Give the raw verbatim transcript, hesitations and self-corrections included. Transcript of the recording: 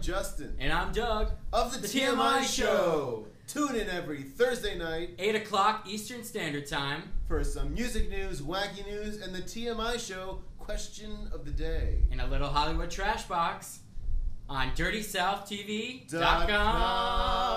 Justin. And I'm Doug. Of the, the T M I, T M I Show. Tune in every Thursday night. eight o'clock Eastern Standard Time. For some music news, wacky news, and the T M I Show question of the day. And a little Hollywood trash box on dirty south t v dot com.